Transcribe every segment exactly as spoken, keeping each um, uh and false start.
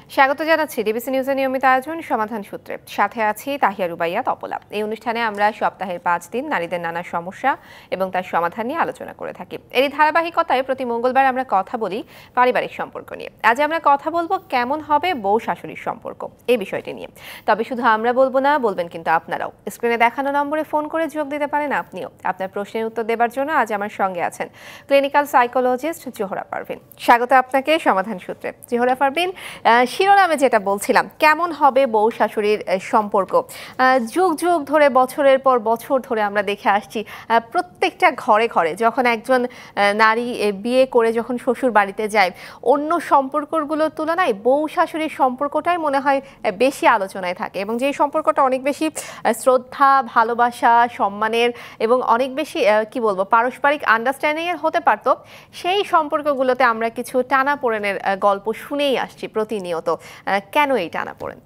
স্বাগত জানাচ্ছি ডিবিসি নিউজের নিয়মিত আয়োজন সমাধান সূত্রে। সাথে আছি তাহিয়া রুবাইয়া তপলা। এই অনুষ্ঠানে আমরা সপ্তাহের পাঁচ দিন নারীদের নানা সমস্যা এবং তার সমাধান নিয়ে আলোচনা করে থাকি। এরই ধারাবাহিকতায় প্রতি মঙ্গলবার আমরা কথা বলি পারিবারিক সম্পর্ক নিয়ে। আজ আমরা কথা বলবো কেমন হবে বউ শাশুড়ির সম্পর্ক, এই বিষয়টি নিয়ে। তবে শুধু আমরা বলবো না, বলবেন কিন্তু আপনারাও। স্ক্রিনে দেখানো নম্বরে ফোন করে যোগ দিতে পারেন আপনিও। আপনার প্রশ্নের উত্তর দেবার জন্য আজ আমার সঙ্গে আছেন ক্লিনিক্যাল সাইকোলজিস্ট জোহরা পারভিন। স্বাগত আপনাকে সমাধান সূত্রে। জোহরা পারভিন, শিরোনামে যেটা বলছিলাম, কেমন হবে বউ শাশুড়ির সম্পর্ক। যুগ যুগ ধরে, বছরের পর বছর ধরে আমরা দেখে আসছি প্রত্যেকটা ঘরে ঘরে যখন একজন নারী বিয়ে করে যখন শ্বশুর বাড়িতে যায়, অন্য সম্পর্কগুলোর তুলনায় বউ শাশুড়ির সম্পর্কটাই মনে হয় বেশি আলোচনায় থাকে, এবং যেই সম্পর্কটা অনেক বেশি শ্রদ্ধা, ভালোবাসা, সম্মানের এবং অনেক বেশি কি বলবো পারস্পরিক আন্ডারস্ট্যান্ডিং এর হতে পারতো, সেই সম্পর্কগুলোতে আমরা কিছু টানাপোড়েনের গল্প শুনেই আসছি প্রতিনিয়ত। কেন এই টানাপোড়েন?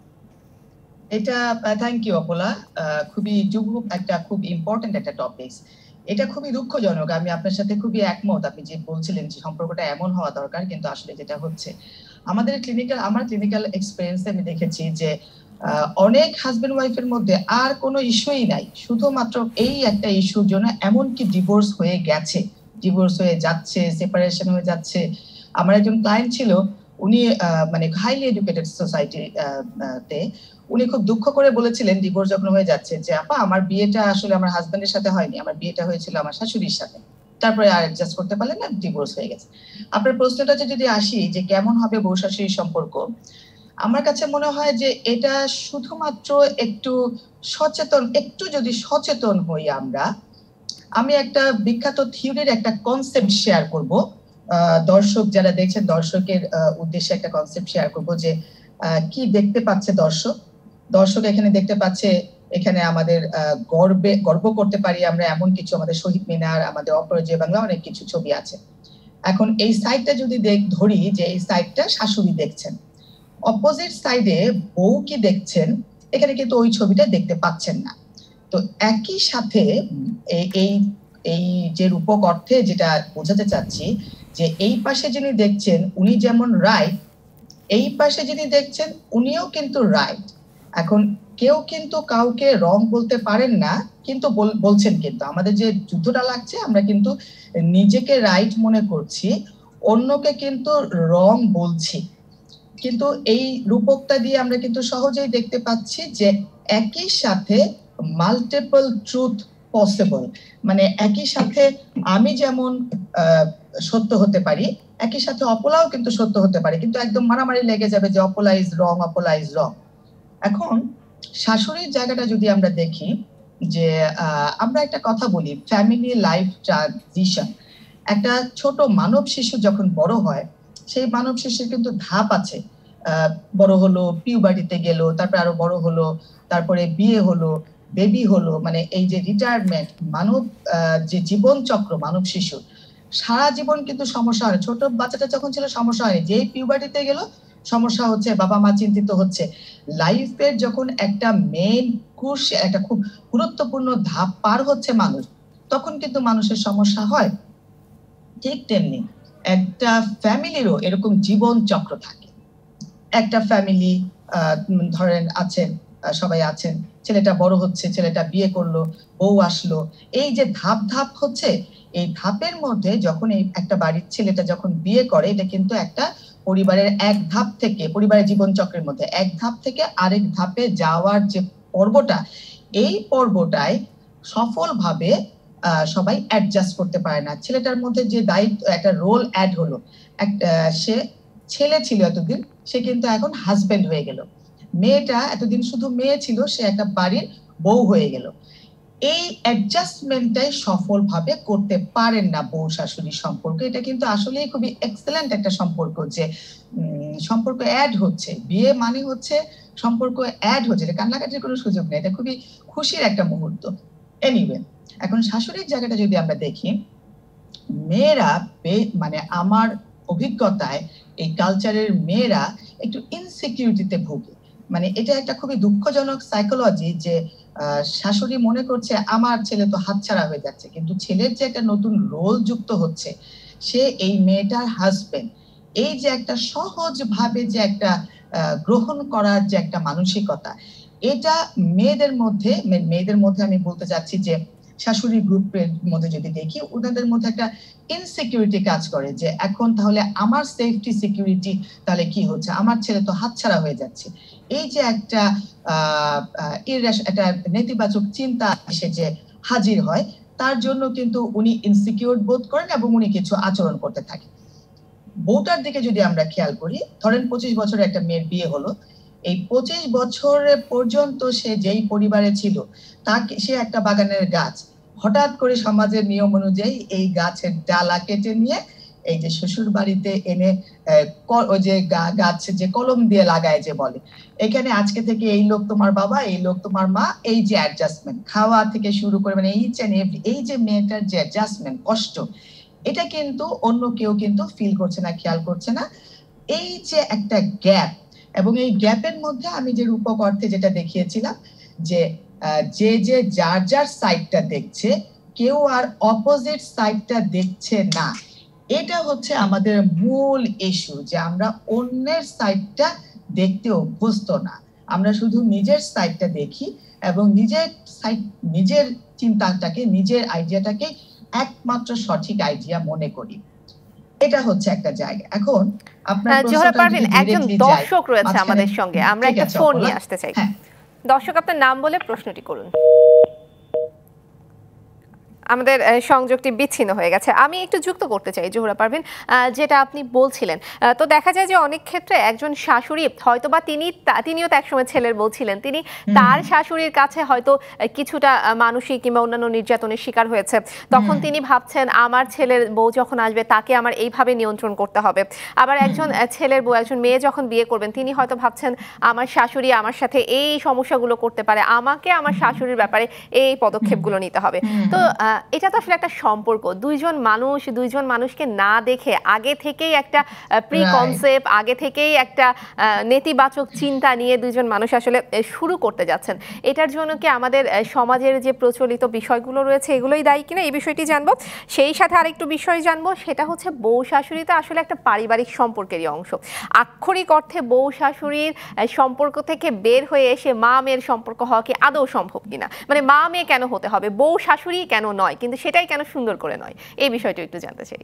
এটা থ্যাংক ইউ অপলা, খুবই যুগ একটা খুব ইম্পর্টেন্ট একটা টপিক। এটা খুবই দুঃখজনক। আমি আপনার সাথে খুবই একমত। আপনি যে বলছিলেন যে সম্পর্কটা এমন হওয়া দরকার, কিন্তু আসলে যেটা হচ্ছে আমাদের ক্লিনিক্যাল আমার ক্লিনিক্যাল এক্সপেরিয়েন্সে আমি দেখেছি যে অনেক হাজবেন্ড ওয়াইফের মধ্যে আর কোনো ইস্যুই নাই, শুধুমাত্র এই একটা ইস্যুর জন্য এমনকি ডিভোর্স হয়ে গেছে, ডিভোর্স হয়ে যাচ্ছে, সেপারেশন হয়ে যাচ্ছে। আমার একজন ক্লায়েন্ট ছিল, উনি মানে হাইলি এডুকেটেড সোসাইটিতে, উনি খুব দুঃখ করে বলেছিলেন ডিভোর্স যখন হয়ে যাচ্ছে যে আপা আমার বিয়েটা আসলে আমার হাজবেন্ডের সাথে হয়নি, আমার বিয়েটা হয়েছিল আমার শাশুড়ির সাথে, তারপরে আর অ্যাডজাস্ট করতে পারলেন না, ডিভোর্স হয়ে গেছে। আপনার প্রশ্নটাতে যদি আসি যে কেমন হবে বউ শাশুড়ির সম্পর্ক, আমার কাছে মনে হয় যে এটা শুধুমাত্র একটু সচেতন, একটু যদি সচেতন হই আমরা। আমি একটা বিখ্যাত থিওরির একটা কনসেপ্ট শেয়ার করব, দর্শক যারা দেখছেন দর্শকের উদ্দেশ্যে একটা কনসেপ্ট শেয়ার করব যে কি দেখতে পাচ্ছে দর্শক। দর্শক এখানে দেখতে পাচ্ছে, এখানে আমাদের গর্বে গর্ব করতে পারি আমরা এমন কিছু, আমাদের শহীদ মিনার, আমাদের অপরাজেয় বাংলা, অনেক কিছু ছবি আছে। এখন এই সাইডটা যদি ধরি যে এই সাইডটা শাশুড়ি দেখছেন, অপোজিট সাইডে বউ কি দেখছেন, এখানে কিন্তু ওই ছবিটা দেখতে পাচ্ছেন না। তো একই সাথে এই এই যে রূপক অর্থে যেটা বোঝাতে চাচ্ছি যে এই পাশে যিনি দেখছেন উনি যেমন রাইট, এই পাশে যিনি দেখছেন উনিও কিন্তু রাইট। এখন কেউ কিন্তু কাউকে রং বলতে পারেন না, কিন্তু বলছেন। কিন্তু আমাদের যে যুদ্ধটা লাগছে, আমরা কিন্তু নিজেকে রাইট মনে করছি, অন্যকে কিন্তু রং বলছি। কিন্তু এই রূপকটা দিয়ে আমরা কিন্তু সহজেই দেখতে পাচ্ছি যে একই সাথে মাল্টিপল ট্রুথ পসিবল, মানে একই সাথে আমি যেমন সত্য হতে পারি, একই সাথে অপলাও কিন্তু সত্য হতে পারে, কিন্তু একদম মারামারি লেগে যাবে যে অপলা is wrong, Apala is wrong. এখন শাশুড়ির জায়গাটা যদি আমরা দেখি, যে আমরা একটা কথা বলি ফ্যামিলি লাইফ ট্রানজিশন। একটা ছোট মানব শিশু যখন বড় হয়, সেই মানব শিশুর কিন্তু ধাপ আছে। বড় হলো, পিউবার্টিতে গেল, তারপরে আরো বড় হলো, তারপরে বিয়ে হলো, বেবি হলো, মানে এই যে রিটায়ারমেন্ট, মানব যে জীবন চক্র মানব শিশু, সারা জীবন কিন্তু সমস্যা হয়। ছোট বাচ্চাটা যখন ছিল সমস্যা হয়, যেই পিউবার্টিতে গেল সমস্যা হচ্ছে, বাবা মা চিন্তিত হচ্ছে। লাইফের যখন একটা মেইন কোর্স, একটা খুব গুরুত্বপূর্ণ ধাপ পার হচ্ছে মানুষ, তখন কিন্তু মানুষের সমস্যা হয়। ঠিক তেমনি একটা ফ্যামিলিরও এরকম জীবন চক্র থাকে। একটা ফ্যামিলি ধরেন আছেন, সবাই আছেন, ছেলেটা বড় হচ্ছে, ছেলেটা বিয়ে করলো, বউ আসলো, এই যে ধাপ ধাপ হচ্ছে, এই ধাপের মধ্যে যখন এই একটা বাড়ির ছেলেটা যখন বিয়ে করে, এটা কিন্তু একটা পরিবারের এক ধাপ থেকে, পরিবারের জীবন চক্রের মধ্যে এক ধাপ থেকে আরেক ধাপে যাওয়ার যে পর্বটা, এই পর্বটায় সফলভাবে সবাই অ্যাডজাস্ট করতে পারে না। ছেলেটার মধ্যে যে দায়িত্ব, একটা রোল অ্যাড হলো, সে ছেলে ছিল এতদিন, সে কিন্তু এখন হাজবেন্ড হয়ে গেল। মেয়েটা এতদিন শুধু মেয়ে ছিল, সে একটা বাড়ির বউ হয়ে গেল। এই অ্যাডজাস্টমেন্টটাই সফলভাবে করতে পারেন না বউ শাশুড়ির সম্পর্ক। এটা কিন্তু আসলেই খুবই এক্সেলেন্ট একটা সম্পর্ক, যে সম্পর্ক অ্যাড হচ্ছে। বিয়ে মানে হচ্ছে সম্পর্ক অ্যাড হচ্ছে, এটা কান্নাকাটির কোনো সুযোগ নেই, এটা খুবই খুশির একটা মুহূর্ত। এনিওয়ে, এখন শাশুড়ির জায়গাটা যদি আমরা দেখি, মেয়েরা মানে আমার অভিজ্ঞতায় এই কালচারের মেয়েরা একটু ইনসিকিউরিটিতে ভোগে। মানে এটা একটা খুবই দুঃখজনক সাইকোলজি, যে শাশুড়ি মনে করছে আমার ছেলে তো হাতছাড়া হয়ে যাচ্ছে, কিন্তু ছেলের যে একটা নতুন রোল যুক্ত হচ্ছে, সে এই মেয়েটার হাজবেন্ড, এই যে একটা সহজ ভাবে যে একটা গ্রহণ করার যে একটা মানসিকতা, এটা মেয়েদের মধ্যে মেয়েদের মধ্যে আমি বলতে চাচ্ছি যে শাশুড়ি গ্রুপের মধ্যে যদি দেখি, ওনাদের মধ্যে একটা ইনসিকিউরিটি কাজ করে যে এখন তাহলে আমার সেফটি সিকিউরিটি তাহলে কি হচ্ছে, আমার ছেলে তো হাতছাড়া হয়ে যাচ্ছে। এই যে একটা একটা নেতিবাচক চিন্তা এসে যে হাজির হয়, তার জন্য কিন্তু উনি ইনসিকিউর বোধ করেন এবং উনি কিছু আচরণ করতে থাকেন। বউটার দিকে যদি আমরা খেয়াল করি, ধরেন পঁচিশ বছরের একটা মেয়ের বিয়ে হলো, এই পঁচিশ বছর পর্যন্ত সে যেই পরিবারে ছিল, তাকে সে একটা বাগানের গাছ, হঠাৎ করে সমাজের নিয়ম অনুযায়ী এই গাছের ডালা কেটে নিয়ে এই যে শ্বশুর বাড়িতে এনে ওই যে গাছ যে কলম দিয়ে লাগায় যে বলে, এখানে আজকে থেকে এই লোক তোমার বাবা, এই লোক তোমার মা, এই যে অ্যাডজাস্টমেন্ট খাওয়া থেকে শুরু করে মানে এই এই যে মেয়েটার যে অ্যাডজাস্টমেন্ট কষ্ট, এটা কিন্তু অন্য কেউ কিন্তু ফিল করছে না, খেয়াল করছে না। এই যে একটা গ্যাপ, এবং এই গ্যাপের মধ্যে আমি যে রূপক অর্থে যেটা দেখিয়েছিলাম যে যে যে যার যার সাইডটা দেখছে, কেউ আর অপোজিট সাইডটা দেখছে না। এটা হচ্ছে আমাদের মূল ইস্যু, যে আমরা অন্যের সাইডটা দেখতে অভ্যস্ত না, আমরা শুধু নিজের সাইডটা দেখি এবং নিজের সাইড নিজের চিন্তাটাকে নিজের আইডিয়াটাকে একমাত্র সঠিক আইডিয়া মনে করি। এটা হচ্ছে একটা জায়গা। এখন আপনার জোহরা পারভীন, একজন দর্শক রয়েছে আমাদের সঙ্গে, আমরা একটা ফোন নিয়ে আসতে চাই। দর্শক, আপনার নাম বলে প্রশ্নটি করুন। আমাদের সংযোগটি বিচ্ছিন্ন হয়ে গেছে। আমি একটু যুক্ত করতে চাই জোহরা পারভীন, যেটা আপনি বলছিলেন। তো দেখা যায় যে অনেক ক্ষেত্রে একজন শাশুড়ি হয়তোবা তিনি তিনিও তো একসময় ছেলের বউ ছিলেন, তিনি তার শাশুড়ির কাছে হয়তো কিছুটা মানসিক কিংবা অন্যান্য নির্যাতনের শিকার হয়েছে। তখন তিনি ভাবছেন আমার ছেলের বউ যখন আসবে তাকে আমার এইভাবে নিয়ন্ত্রণ করতে হবে। আবার একজন ছেলের বউ, একজন মেয়ে যখন বিয়ে করবেন, তিনি হয়তো ভাবছেন আমার শাশুড়ি আমার সাথে এই সমস্যাগুলো করতে পারে, আমাকে আমার শাশুড়ির ব্যাপারে এই পদক্ষেপগুলো নিতে হবে। তো এটা তো আসলে একটা সম্পর্ক, দুইজন মানুষ দুইজন মানুষকে না দেখে আগে থেকেই একটা প্রি কনসেপ্ট, আগে থেকেই একটা নেতিবাচক চিন্তা নিয়ে দুইজন মানুষ আসলে শুরু করতে যাচ্ছেন। এটার জন্য কি আমাদের সমাজের যে প্রচলিত বিষয়গুলো রয়েছে এগুলোই দায়ী কিনা, এই বিষয়টি জানবো। সেই সাথে আরেকটু বিষয় জানবো, সেটা হচ্ছে বউ শাশুড়ি তো আসলে একটা পারিবারিক সম্পর্কেরই অংশ। আক্ষরিক অর্থে বউ শাশুড়ির সম্পর্ক থেকে বের হয়ে এসে মা মেয়ের সম্পর্ক হওয়া কি আদৌ সম্ভব কিনা, মানে মা মেয়ে কেন হতে হবে, বউ শাশুড়ি কেন নয়, কিন্তু সেটাই কেন সুন্দর করে নয়, এই বিষয়টা একটু জানতে চাই।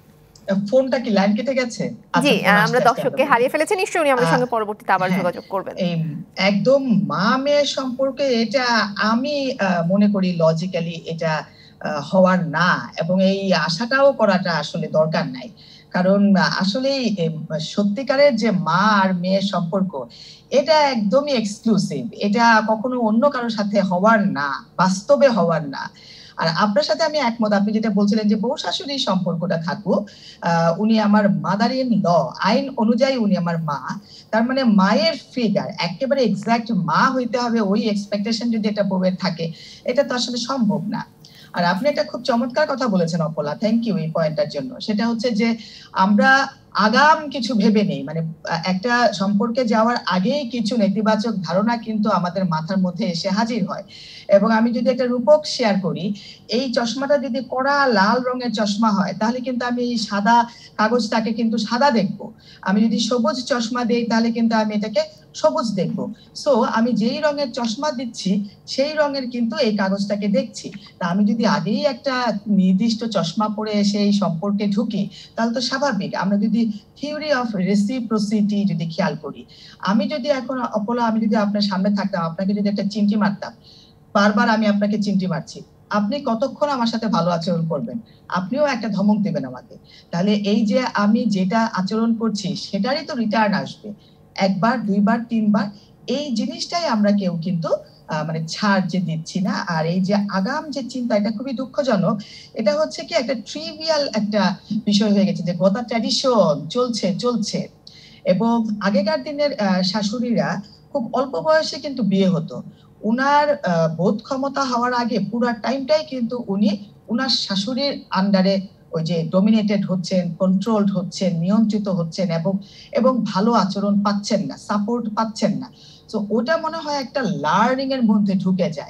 ফোনটা কি লাইন কেটে গেছে? জি, আমরা দর্শককে হারিয়ে ফেলেছি, নিশ্চয়ই উনি আমাদের সঙ্গে পরবর্তীতে আবার যোগাযোগ করবেন। একদম মা মেয়ের সম্পর্কে এটা আমি মনে করি লজিক্যালি এটা হওয়ার না, এবং এই আশাটাও করাটা আসলে দরকার নাই। কারণ আসলে সত্যিকারের যে মা আর মেয়ের সম্পর্ক, এটা একদমই এক্সক্লুসিভ, এটা কখনো অন্য কারোর সাথে হওয়ার না, বাস্তবে হওয়ার না। আর আপনার সাথে আমি একমত, আপনি যেটা বলছিলেন যে বউ শাশুড়ির সম্পর্কটা থাকুক, উনি আমার মাদার ইন ল, আইন অনুযায়ী উনি আমার মা, তার মানে মায়ের ফিগার একেবারে এক্সাক্ট মা হইতে হবে, ওই এক্সপেকটেশন যদি এটা বউয়ের থাকে, এটা তো আসলে সম্ভব না। আর আপনি একটা খুব চমৎকার কথা বলেছেন অপলা, থ্যাংক ইউ এই পয়েন্টটার জন্য। সেটা হচ্ছে যে আমরা আগাম কিছু ভেবে নেই, মানে একটা সম্পর্কে যাওয়ার আগেই কিছু নেতিবাচক ধারণা কিন্তু আমাদের মাথার মধ্যে এসে হাজির হয়। এবং আমি যদি একটা রূপক শেয়ার করি, এই চশমাটা যদি কড়া লাল রঙের চশমা হয়, তাহলে কিন্তু আমি এই সাদা কাগজটাকে কিন্তু সাদা দেখবো। আমি যদি সবুজ চশমা দেই, তাহলে কিন্তু আমি এটাকে সবুজ দেখবো। সো আমি যেই রঙের চশমা দিচ্ছি সেই রঙের কিন্তু এই কাগজটাকে দেখছি। তা আমি যদি আগেই একটা নির্দিষ্ট চশমা পরে সেই সম্পর্কে ঢুকি, তাহলে তো স্বাভাবিক। আমরা যদি থিওরি অফ রেসিপ্রোসিটি যদি খেয়াল করি, আমি যদি এখন অপলা আমি যদি আপনার সামনে থাকতাম, আপনাকে যদি একটা চিমটি মারতাম, বারবার আমি আপনাকে চিমটি মারছি, আপনি কতক্ষণ আমার সাথে ভালো আচরণ করবেন? আপনিও একটা ধমক দিবেন আমাকে। তাহলে এই যে আমি যেটা আচরণ করছি সেটারই তো রিটার্ন আসবে, একবার দুইবার তিনবার। এই জিনিসটাই আমরা কেউ কিন্তু মানে ছাড় যে দিচ্ছি না। আর এই যে আগাম যে চিন্তা, এটা খুবই দুঃখজনক। এটা হচ্ছে কি একটা ট্রিভিয়াল একটা বিষয় হয়ে গেছে, যে গোটা ট্র্যাডিশন চলছে চলছে এবং আগেকার দিনের শাশুড়িরা খুব অল্প বয়সে কিন্তু বিয়ে হতো। উনার বোধ ক্ষমতা হওয়ার আগে পুরা টাইমটাই কিন্তু উনি উনার শাশুড়ির আন্ডারে ওই যে ডমিনেটেড হচ্ছেন, কন্ট্রোলড হচ্ছেন, নিয়ন্ত্রিত হচ্ছেন এবং এবং ভালো আচরণ পাচ্ছেন না, সাপোর্ট পাচ্ছেন না। তো ওটা মনে হয় একটা লার্নিং এর মধ্যে ঢুকে যায়,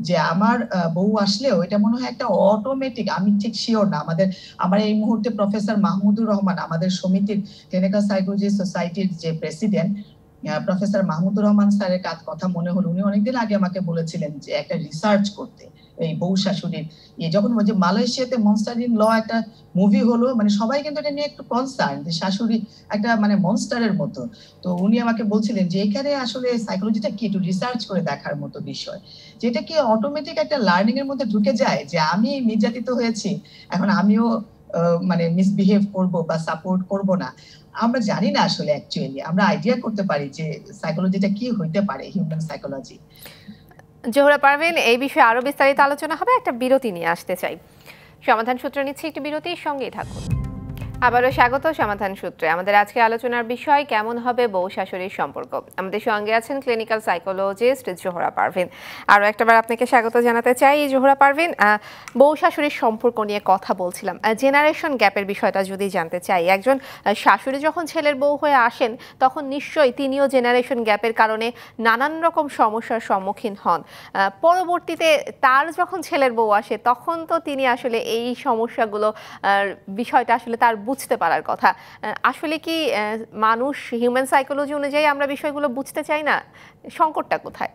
যে আমার বউ আসলেও এটা মনে হয় একটা অটোমেটিক, আমি ঠিক শিওর না, আমাদের আমার এই মুহূর্তে প্রফেসর মাহমুদুর রহমান আমাদের সমিতির ক্লিনিক্যাল সাইকোলজি সোসাইটির যে প্রেসিডেন্ট প্রফেসর মাহমুদুর রহমান স্যারের কথা মনে হলো, উনি অনেকদিন আগে আমাকে বলেছিলেন যে একটা রিসার্চ করতে এই বউ শাশুড়ির ইয়ে, যখন যে মালয়েশিয়াতে মনস্টার ইন ল একটা মুভি হলো, মানে সবাই কিন্তু এটা নিয়ে একটু কনসার্ন যে শাশুড়ি একটা মানে মনস্টারের মতো। তো উনি আমাকে বলছিলেন যে এখানে আসলে সাইকোলজিটা কি একটু রিসার্চ করে দেখার মতো বিষয়, যেটা কি অটোমেটিক একটা লার্নিং এর মধ্যে ঢুকে যায় যে আমি নির্যাতিত হয়েছি, এখন আমিও মানে মিসবিহেভ করব বা সাপোর্ট করব না। আমরা জানি না আসলে অ্যাকচুয়ালি, আমরা আইডিয়া করতে পারি যে সাইকোলজিটা কি হইতে পারে, হিউম্যান সাইকোলজি। জোহরা পারভীন, এই বিষয়ে আরো বিস্তারিত আলোচনা হবে, একটা বিরতি নিয়ে আসতে চাই। সমাধান সূত্র নিচ্ছে একটি বিরতির সঙ্গেই থাকুন। আবারও স্বাগত সমাধান সূত্রে। আমাদের আজকে আলোচনার বিষয় কেমন হবে বউ শাশুড়ির সম্পর্ক। আমাদের সঙ্গে আছেন ক্লিনিক্যাল সাইকোলজিস্ট জোহরা পারভীন। আরও একটাবার আপনাকে স্বাগত জানাতে চাই জোহরা পারভীন। বউ শাশুড়ির সম্পর্ক নিয়ে কথা বলছিলাম, জেনারেশন গ্যাপের বিষয়টা যদি জানতে চাই, একজন শাশুড়ি যখন ছেলের বউ হয়ে আসেন তখন নিশ্চয়ই তিনিও জেনারেশন গ্যাপের কারণে নানান রকম সমস্যার সম্মুখীন হন। পরবর্তীতে তার যখন ছেলের বউ আসে তখন তো তিনি আসলে এই সমস্যাগুলো বিষয়টা আসলে তার বুঝতে পারার কথা। আসলে কি মানুষ হিউম্যান সাইকোলজি অনুযায়ী আমরা বিষয়গুলো বুঝতে চাই না? সংকটটা কোথায়?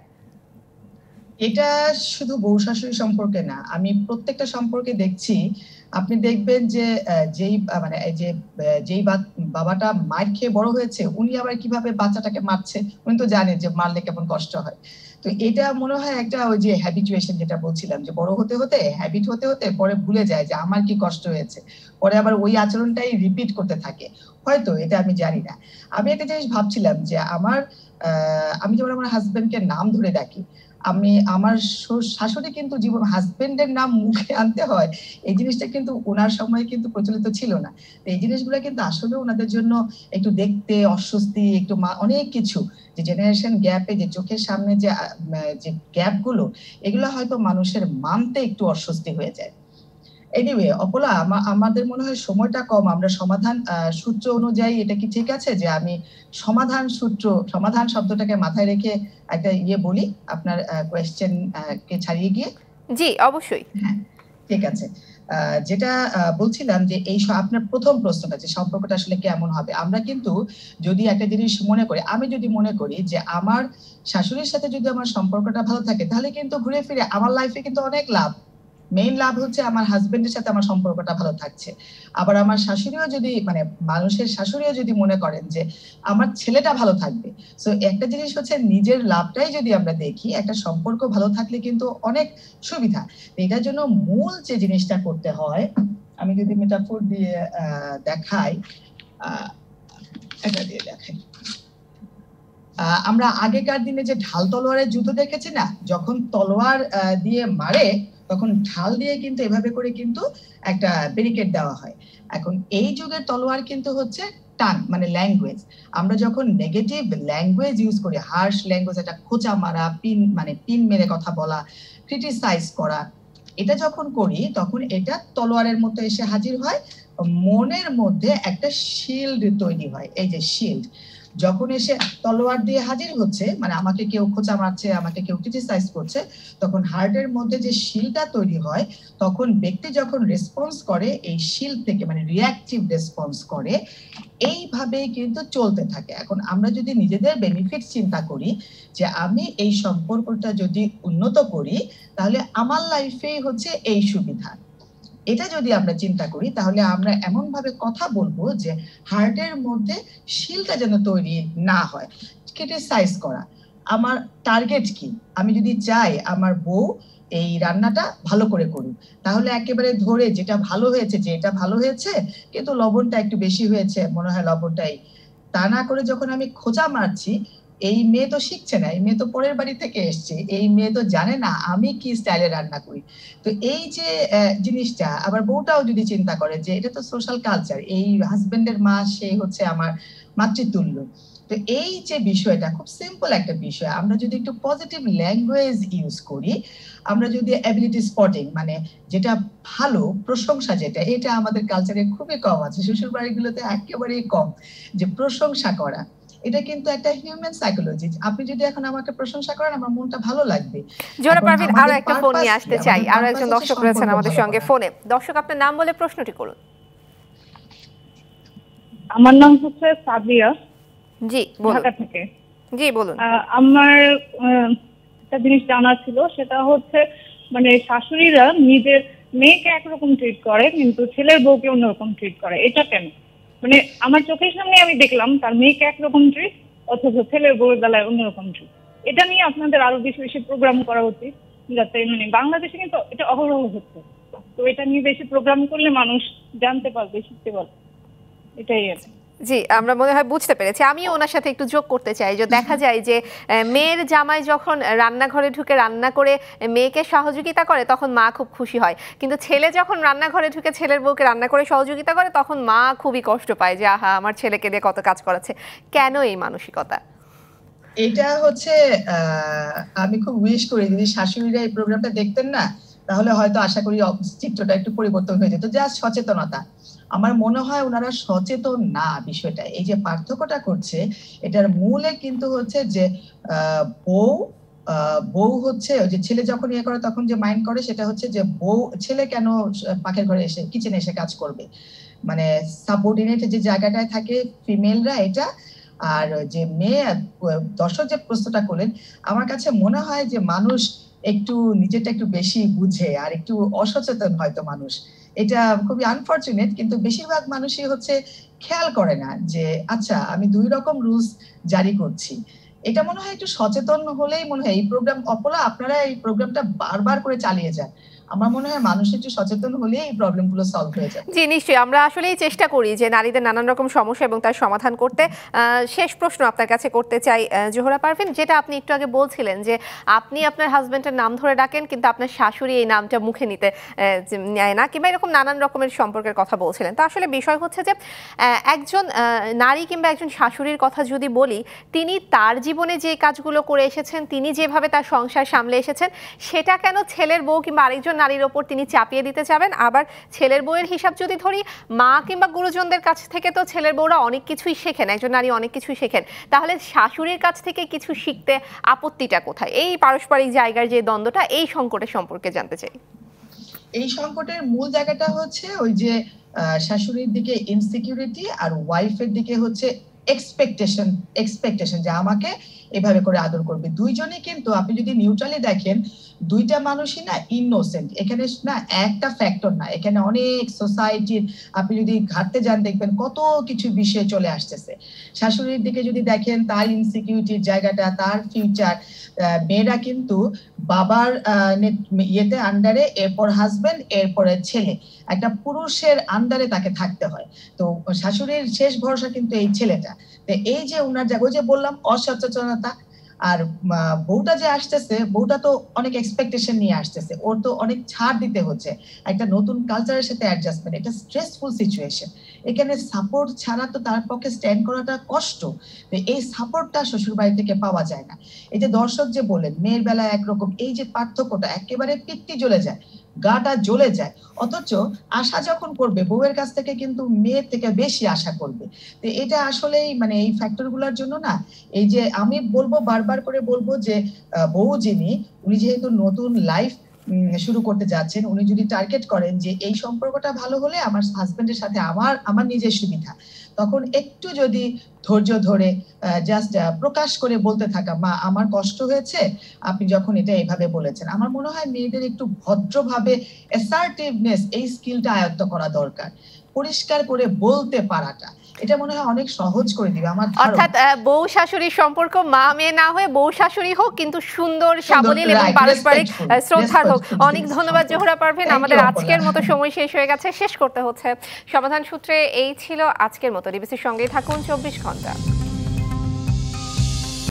এটা শুধু বউ শাশুড়ি সম্পর্কে না, আমি প্রত্যেকটা সম্পর্কে দেখছি। আপনি দেখবেন যে যেই মানে যে যেই বাবাটা মার খেয়ে বড় হয়েছে, উনি আবার কিভাবে বাচ্চাটাকে মারছে, উনি তো জানেন যে মারলে কেমন কষ্ট হয়। তো এটা মনে হয় একটা ওই যে হ্যাবিচুয়েশন যেটা বলছিলাম, যে বড় হতে হতে হ্যাবিট হতে হতে পরে ভুলে যায় যে আমার কি কষ্ট হয়েছে, পরে আবার ওই আচরণটাই রিপিট করতে থাকে। হয়তো এটা আমি জানি না। আমি একটা জিনিস ভাবছিলাম যে আমার আহ আমি যেমন আমার হাজবেন্ডকে নাম ধরে ডাকি, আমি আমার শাশুড়ি কিন্তু জীবন হাজবেন্ডের নাম মুখে আনতে হয়, এই জিনিসটা কিন্তু ওনার সময় কিন্তু প্রচলিত ছিল না। এই জিনিসগুলো কিন্তু আসলে ওনাদের জন্য একটু দেখতে অস্বস্তি, একটু অনেক কিছু, যে জেনারেশন গ্যাপে যে চোখের সামনে যে যে গ্যাপ গুলো, এগুলো হয়তো মানুষের মানতে একটু অস্বস্তি হয়ে যায়। এনিওয়ে অপলা, আমাদের মনে হয় সময়টা কম, আমরা সমাধান সূত্র অনুযায়ী এটা কি ঠিক আছে যে আমি সমাধান সূত্র, সমাধান শব্দটাকে মাথায় রেখে একটা ইয়ে বলি আপনার কোয়েশ্চেন কে ছাড়িয়ে গিয়ে? জি অবশ্যই। হ্যাঁ ঠিক আছে। যেটা বলছিলাম যে এই আপনার প্রথম প্রশ্নটা যে সম্পর্কটা আসলে কেমন হবে, আমরা কিন্তু যদি একটা জিনিস মনে করি, আমি যদি মনে করি যে আমার শাশুড়ির সাথে যদি আমার সম্পর্কটা ভালো থাকে, তাহলে কিন্তু ঘুরে ফিরে আমার লাইফে কিন্তু অনেক লাভ। মেইন লাভ হচ্ছে আমার হাজবেন্ডের সাথে আমার সম্পর্কটা ভালো থাকছে। আবার আমার শাশুড়িও যদি মানে মানুষের শাশুড়িও যদি মনে করেন যে আমার ছেলেটা ভালো থাকবে, সো একটা জিনিস হচ্ছে নিজের লাভটাই যদি আমরা দেখি, একটা সম্পর্ক ভালো থাকলে কিন্তু অনেক সুবিধা। এটার জন্য মূল যে জিনিসটা করতে হয়, আমি যদি মেটাফোর দিয়ে দেখাই, এটা দিয়ে দেখাই, আমরা আগেকার দিনে যে ঢাল তলোয়ারের যুদ্ধ দেখেছি না, যখন তলোয়ার দিয়ে মারে তখন ঢাল দিয়ে কিন্তু এভাবে করে কিন্তু একটা ব্যারিকেড দেওয়া হয়। এখন এই যুগের তলোয়ার কিন্তু হচ্ছে টান, মানে ল্যাঙ্গুয়েজ। আমরা যখন নেগেটিভ ল্যাঙ্গুয়েজ ইউজ করি, হার্শ ল্যাঙ্গুয়েজ, একটা খোঁচা মারা, পিন মানে পিন মেরে কথা বলা, ক্রিটিসাইজ করা, এটা যখন করি তখন এটা তলোয়ারের মতো এসে হাজির হয়, মনের মধ্যে একটা শিল্ড তৈরি হয়। এই যে শিল্ড যখন এসে তলোয়ার দিয়ে হাজির হচ্ছে, মানে আমাকে কেউ খোঁচা মারছে, আমাকে কেউ ক্রিটিসাইজ করছে, তখন হার্টের মধ্যে যে শিলটা তৈরি হয়, তখন ব্যক্তি যখন রেসপন্স করে এই শিল থেকে, মানে রিঅ্যাকটিভ রেসপন্স করে, এইভাবেই কিন্তু চলতে থাকে। এখন আমরা যদি নিজেদের বেনিফিট চিন্তা করি যে আমি এই সম্পর্কটা যদি উন্নত করি, তাহলে আমার লাইফেই হচ্ছে এই সুবিধা, এটা যদি আমরা চিন্তা করি, তাহলে আমরা এমন ভাবে কথা বলবো যে হার্টের মধ্যে শিলটা যেন তৈরি না হয়। ক্রিটিসাইজ করা, আমার টার্গেট কি, আমি যদি চাই আমার বউ এই রান্নাটা ভালো করে করুক, তাহলে একেবারে ধরে যেটা ভালো হয়েছে, যে এটা ভালো হয়েছে কিন্তু লবণটা একটু বেশি হয়েছে, মনে হয় লবণটাই, তা না করে যখন আমি খোঁচা মারছি, এই মেয়ে তো শিখছে না, এই মেয়ে তো পরের বাড়ি থেকে এসছে, এই মেয়ে তো জানে না আমি কি স্টাইলে রান্না করি। তো এই যে জিনিসটা, আবার বউটাও যদি চিন্তা করে যে এটা তো সোশ্যাল কালচার, এই হাজবেন্ডের মা সে হচ্ছে আমার মাতৃতুল্য, তো এই যে বিষয়টা খুব সিম্পল একটা বিষয়, আমরা যদি একটু পজিটিভ ল্যাঙ্গুয়েজ ইউজ করি, আমরা যদি অ্যাবিলিটি স্পটিং, মানে যেটা ভালো প্রশংসা, যেটা এটা আমাদের কালচারে খুবই কম আছে, শ্বশুর বাড়িগুলোতে একেবারেই কম, যে প্রশংসা করা, এটা কিন্তু একটা হিউম্যান সাইকোলজি। আপনি যদি এখন আমাকে প্রশংসা করেন আমার মনটা ভালো লাগবে। জোহরা এখন পারভীন, আরো আমাদের একটা ফোন নিয়ে পারপাস কি? আসতে চাই। আমাদের আরো পারপাস একজন হচ্ছে দর্শক রয়েছেন সম্পর্ক আমাদের ভালো সঙ্গে করা। ফোনে। দর্শক, আপনার নাম বলে প্রশ্নটি করুন। আমার নাম হচ্ছে সাবিয়া, জি বলুন। ঢাকা থেকে। জি বলুন। আহ, আমার আহ, একটা জিনিস জানা ছিল, সেটা হচ্ছে মানে শাশুড়িরা নিজের মেয়েকে একরকম ট্রিট করে কিন্তু ছেলের বউকে অন্যরকম ট্রিট করে, এটা কেন? মানে আমার চোখের সামনে আমি দেখলাম তার মেয়েকে একরকম ট্রিট, অথচ ছেলের বউয়ের বেলায় অন্যরকম ট্রিট। এটা নিয়ে আপনাদের আরো বেশি বেশি প্রোগ্রাম করা উচিত, যাতে মানে বাংলাদেশে কিন্তু এটা অহরহ হচ্ছে। তো এটা নিয়ে বেশি প্রোগ্রাম করলে মানুষ জানতে পারবে, শিখতে পারবে, এটাই আর কি। জি, আমরা মনে হয় বুঝতে পেরেছি। আমিও ওনার সাথে একটু যোগ করতে চাই যে দেখা যায় যে আহ, মেয়ের জামাই যখন রান্নাঘরে ঢুকে রান্না করে মেয়েকে সহযোগিতা করে তখন মা খুব খুশি হয়, কিন্তু ছেলে যখন রান্নাঘরে ঢুকে ছেলের বউকে রান্না করে সহযোগিতা করে তখন মা খুবই কষ্ট পায় যে আহা আমার ছেলেকে দিয়ে কত কাজ করাচ্ছে। কেন এই মানসিকতা? এটা হচ্ছে আহ, আমি খুব উইশ করি যদি শাশুড়িরা এই প্রোগ্রামটা দেখতেন না, তাহলে হয়তো আশা করি চিত্রটা একটু পরিবর্তন হয়ে যেত। জাস্ট সচেতনতা, আমার মনে হয় ওনারা সচেতন না বিষয়টা। এই যে পার্থক্যটা করছে এটার মূলে কিন্তু হচ্ছে যে আহ বউ আহ বউ হচ্ছে ওই যে ছেলে যখন ইয়ে করে তখন যে মাইন্ড করে সেটা হচ্ছে যে বউ ছেলে কেন পাখের ঘরে এসে কিচেনে এসে কাজ করবে, মানে সাবঅর্ডিনেট যে জায়গাটায় থাকে ফিমেলরা এটা। আর যে মেয়ে, দর্শক যে প্রশ্নটা করলেন, আমার কাছে মনে হয় যে মানুষ একটু নিজেরটা একটু বেশি বুঝে আর একটু অসচেতন হয়তো মানুষ। এটা খুবই আনফরচুনেট, কিন্তু বেশিরভাগ মানুষই হচ্ছে খেয়াল করে না যে আচ্ছা আমি দুই রকম রুলস জারি করছি। এটা মনে হয় একটু সচেতন হলেই মনে হয় এই প্রোগ্রাম, অপলা আপনারা এই প্রোগ্রামটা বারবার করে চালিয়ে যান, আমার মনে হয় মানুষ একটু সচেতন হলেই এই প্রবলেমগুলো সলভ হয়ে যাবে। জি নিশ্চয়ই, আমরা আসলেই চেষ্টা করি যে নারীদের নানান রকম সমস্যা এবং তার সমাধান করতে। আহ, শেষ প্রশ্ন আপনার কাছে করতে চাই আহ, জোহরা পারভীন, যেটা আপনি একটু আগে বলছিলেন যে আপনি আপনার হাজবেন্ডের নাম ধরে ডাকেন কিন্তু আপনার শাশুড়ি এই নামটা মুখে নিতে আহ, যে নেয় না, কিংবা এরকম নানান রকমের সম্পর্কের কথা বলছিলেন। তো আসলে বিষয় হচ্ছে যে আহ, একজন আহ, নারী কিংবা একজন শাশুড়ির কথা যদি বলি, তিনি তার জীবনে যে কাজগুলো করে এসেছেন, তিনি যেভাবে তার সংসার সামলে এসেছেন, সেটা কেন ছেলের বউ কিংবা আরেকজন নারীর ওপর তিনি চাপিয়ে দিতে যাবেন? আবার ছেলের বউয়ের হিসাব যদি ধরি, মা কিংবা গুরুজনদের কাছ থেকে তো ছেলের বউরা অনেক কিছুই শেখেন, একজন নারী অনেক কিছুই শেখেন, তাহলে শাশুড়ির কাছ থেকে কিছু শিখতে আপত্তিটা কোথায়? এই পারস্পরিক জায়গার যে দ্বন্দ্বটা, এই সংকটের সম্পর্কে জানতে চাই। এই সংকটের মূল জায়গাটা হচ্ছে ওই যে শাশুড়ির দিকে ইনসিকিউরিটি আর ওয়াইফের দিকে হচ্ছে এক্সপেকটেশন এক্সপেকটেশন যে আমাকে এভাবে করে আদর করবে। দুইজনই কিন্তু আপনি যদি নিউট্রালি দেখেন দুইটা মানুষই না ইনোসেন্ট, এখানে না একটা ফ্যাক্টর না, এখানে অনেক সোসাইটির আপনি যদি ঘাটতে যান দেখবেন কত কিছু বিষয় চলে আসতেছে। শাশুড়ির দিকে যদি দেখেন তার ইনসিকিউরিটির জায়গাটা, তার ফিউচার, মেয়েরা কিন্তু বাবার ইয়েতে আন্ডারে, এরপর হাজবেন্ড, এরপরে ছেলে, একটা পুরুষের আন্ডারে তাকে থাকতে হয়। তো শাশুড়ির শেষ ভরসা কিন্তু এই ছেলেটা। তো এই যে ওনার জায়গা যে বললাম অসচেতনতা, আর বউটা যে আসতেছে, বউটা তো অনেক এক্সপেকটেশন নিয়ে আসতেছে, ওর তো অনেক ছাড় দিতে হচ্ছে একটা নতুন কালচারের সাথে অ্যাডজাস্টমেন্ট, এটা স্ট্রেসফুল সিচুয়েশন। এখানে সাপোর্ট ছাড়া তো তার পক্ষে স্ট্যান্ড করাটা কষ্ট। তো এই সাপোর্টটা শ্বশুর বাড়ি থেকে পাওয়া যায় না। এই যে দর্শক যে বলেন মেয়ের বেলায় একরকম, এই যে পার্থক্যটা একেবারে পিত্তি জ্বলে যায়, গাটা জ্বলে যায়, অথচ আশা যখন করবে বউয়ের কাছ থেকে কিন্তু মেয়ের থেকে বেশি আশা করবে। তো এটা আসলেই মানে এই ফ্যাক্টর গুলার জন্য না, এই যে আমি বলবো বারবার করে বলবো যে বউ যিনি, উনি যেহেতু নতুন লাইফ শুরু করতে যাচ্ছেন, উনি যদি টার্গেট করেন যে এই সম্পর্কটা ভালো হলে আমার হাজবেন্ডের সাথে আমার আমার নিজের সুবিধা, তখন একটু যদি ধৈর্য ধরে জাস্ট প্রকাশ করে বলতে থাকা, মা আমার কষ্ট হয়েছে আপনি যখন এটা এভাবে বলেছেন, আমার মনে হয় মেয়েদের একটু ভদ্রভাবে অ্যাসার্টিভনেস এই স্কিলটা আয়ত্ত করা দরকার। পরিষ্কার করে বলতে পারাটা, এটা মনে হয় অনেক সহজ করে দিবে আমার ধারণা। অর্থাৎ বউ শাশুড়ির সম্পর্ক মা মেয়ে না হয়ে বউ শাশুড়ি হোক, কিন্তু সুন্দর, সাবলীল এবং পারস্পরিক শ্রদ্ধার হোক। অনেক ধন্যবাদ জোহরা পারভীন। আমাদের আজকের মতো সময় শেষ হয়ে গেছে, শেষ করতে হচ্ছে। সমাধান সূত্রে এই ছিল আজকের মতো। ডিবিসির সঙ্গেই থাকুন চব্বিশ ঘন্টা।